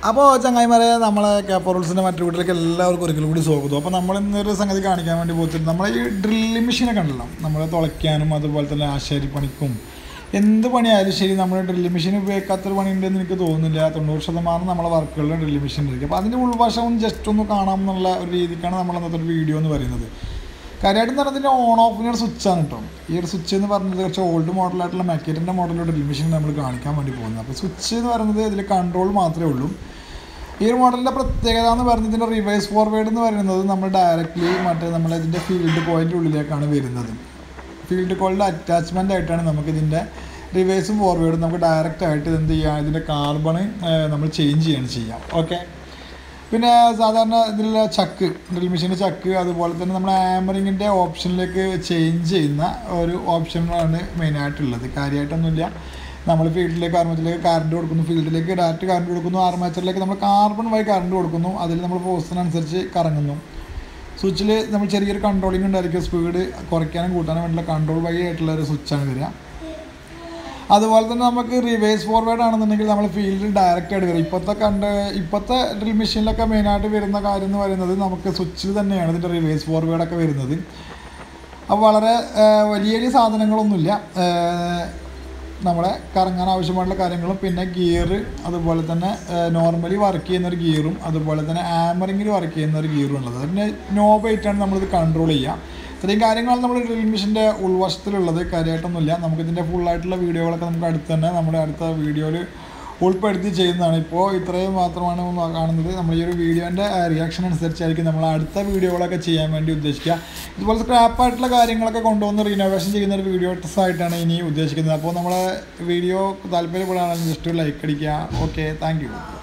അപ്പോൾ ചങ്ങായിമാരെ നമ്മളെ കേപ്പറൂൾസിൻ്റെ മറ്റു വീട്ടിലേക്ക് എല്ലാവർക്കും ഒരിക്കലും കൂടി സ്വാഗതം. അപ്പോൾ നമ്മൾ ഇന്നൊരു സംഗതി കാണിക്കാൻ വേണ്ടി പോയിട്ട് നമ്മളെ ഈ ഡ്രില്ലിംഗ് മെഷീനൊക്കെ ഉണ്ടല്ലോ, നമ്മൾ തുളയ്ക്കാനും അതുപോലെ തന്നെ ആശാരിപ്പണിക്കും എന്ത് പണിയായാലും ശരി നമ്മൾ ഡ്രില്ലിംഗ് മെഷീൻ ഉപയോഗിക്കാത്തൊരു പണിയുണ്ടെന്ന് എനിക്ക് തോന്നുന്നില്ല. 90% നമ്മളെ വർക്കുകളിൽ ഡ്രില്ലിംഗ് മെഷീൻ ഇരിക്കും. അപ്പോൾ അതിൻ്റെ ഉൾവശം ജസ്റ്റ് ഒന്ന് കാണാമെന്നുള്ള ഒരു രീതിക്കാണ് നമ്മൾ അന്നത്തെ ഒരു വീഡിയോ എന്ന് പറയുന്നത്. കാര്യമായിട്ട് പറഞ്ഞതിൻ്റെ ഓൺ ഓഫിൻ്റെ സ്വിച്ചാണ് കേട്ടോ. ഈ ഒരു സ്വിച്ച് എന്ന് പറഞ്ഞത് കുറച്ച് ഓൾഡ് മോഡലായിട്ടുള്ള മെക്കറ്റിൻ്റെ മോഡലുള്ള ഡ്രില്ലിംഗ് മെഷീൻ നമ്മൾ കാണിക്കാൻ വേണ്ടി പോകുന്നത്. അപ്പോൾ സ്വിച്ച് എന്ന് പറയുന്നത് ഇതിൽ കൺട്രോൾ മാത്രമേ ഉള്ളൂ. ഈ ഒരു മോഡലിൻ്റെ പ്രത്യേകത എന്ന് പറയുന്നത് ഇതിൻ്റെ റിവേഴ്സ് ഫോർവേഡ് എന്ന് പറയുന്നത് നമ്മൾ ഡയറക്റ്റ്ലി നമ്മളിതിൻ്റെ ഫീൽഡ് കോയിലിൻ്റെ ഉള്ളിലേക്കാണ് വരുന്നത്. ഫീൽഡ് കോയിലിൻ്റെ അറ്റാച്ച്മെൻ്റ് ആയിട്ടാണ് നമുക്കിതിൻ്റെ റിവേഴ്സും ഫോർവേഡും നമുക്ക് ഡയറക്റ്റ് ആയിട്ട് എന്ത് ചെയ്യാം, ഇതിൻ്റെ കാർബണ് നമ്മൾ ചേഞ്ച് ചെയ്യാം. ഓക്കെ, പിന്നെ സാധാരണ ഇതിലുള്ള ചക്ക്, ഡ്രിൽ മെഷീൻ്റെ ചക്ക്, അതുപോലെ തന്നെ നമ്മൾ ആമറിങ്ങിൻ്റെ ഓപ്ഷനിലേക്ക് ചേഞ്ച് ചെയ്യുന്ന ഒരു ഓപ്ഷനുകളാണ് മെയിനായിട്ടുള്ളത്. കാര്യമായിട്ടൊന്നുമില്ല. നമ്മൾ ഫീൽഡിലേക്ക് ആർമേച്ചറിലേക്ക് കറണ്ട് കൊടുക്കുന്നു, ഫീൽഡിലേക്ക് ഡയറക്റ്റ് കറണ്ട് കൊടുക്കുന്നു, ആർമേച്ചറിലേക്ക് നമ്മൾ കാർബൺ വഴി കറണ്ട് കൊടുക്കുന്നു. അതിൽ നമ്മൾ ഫോഴ്സിനനുസരിച്ച് കറങ്ങുന്നു. സ്വിച്ചിൽ നമ്മൾ ചെറിയൊരു കൺട്രോളിംഗ് ഉണ്ടായിരിക്കും, സ്പീഡ് കുറയ്ക്കാനും കൂട്ടാനും വേണ്ടിയുള്ള കൺട്രോൾ വഴി ആയിട്ടുള്ള ഒരു സ്വിച്ചാണ് വരിക. അതുപോലെ തന്നെ നമുക്ക് റിവേഴ്സ് ഫോർവേഡ് ആണെന്നുണ്ടെങ്കിൽ നമ്മൾ ഫീൽഡിൽ ഡയറക്റ്റ് ആയിട്ട് വരും. ഇപ്പോഴത്തെ ഡ്രിൽ മെഷീനിലൊക്കെ മെയിനായിട്ട് വരുന്ന കാര്യം എന്ന് പറയുന്നത് നമുക്ക് സ്വിച്ചിൽ തന്നെയാണ് ഇതിൻ്റെ റിവേഴ്സ് ഫോർവേഡൊക്കെ വരുന്നത്. അപ്പോൾ വളരെ വലിയ സാധനങ്ങളൊന്നുമില്ല, നമ്മളെ കറങ്ങാൻ ആവശ്യമായിട്ടുള്ള കാര്യങ്ങളും പിന്നെ ഗിയർ, അതുപോലെ തന്നെ നോർമലി വർക്ക് ചെയ്യുന്നൊരു ഗിയറും അതുപോലെ തന്നെ ആമറിങ്ങിൽ വർക്ക് ചെയ്യുന്നൊരു ഗിയറും ഉള്ളത്. അതിന് നോബായിട്ടാണ് നമ്മളിത് കൺട്രോൾ ചെയ്യുക. ഇത്രയും കാര്യങ്ങളാണ് നമ്മൾ ഡ്രിൽ മെഷീൻ്റെ ഉൾവശത്തിലുള്ളത്. കാര്യമായിട്ടൊന്നുമില്ല. നമുക്കിതിൻ്റെ ഫുള്ളായിട്ടുള്ള വീഡിയോകളൊക്കെ നമുക്ക് നമ്മുടെ അടുത്ത വീഡിയോയിൽ ഉൾപ്പെടുത്തി ചെയ്യുന്നതാണ്. ഇപ്പോൾ ഇത്രയും മാത്രമാണ് കാണുന്നത്. നമ്മൾ ഈ ഒരു വീഡിയോൻ്റെ റിയാക്ഷൻ അനുസരിച്ചായിരിക്കും നമ്മൾ അടുത്ത വീഡിയോകളൊക്കെ ചെയ്യാൻ വേണ്ടി ഉദ്ദേശിക്കുക. ഇതുപോലെ സ്ക്രാപ്പായിട്ടുള്ള കാര്യങ്ങളൊക്കെ കൊണ്ടുവന്ന് റിനോവേഷൻ ചെയ്യുന്ന ഒരു വീഡിയോസ് ആയിട്ടാണ് ഇനി ഉദ്ദേശിക്കുന്നത്. അപ്പോൾ നമ്മളെ വീഡിയോ താല്പര്യപ്പെടുകയാണെങ്കിൽ ജസ്റ്റ് ലൈക്ക് അടിക്കുക. Okay, thank U.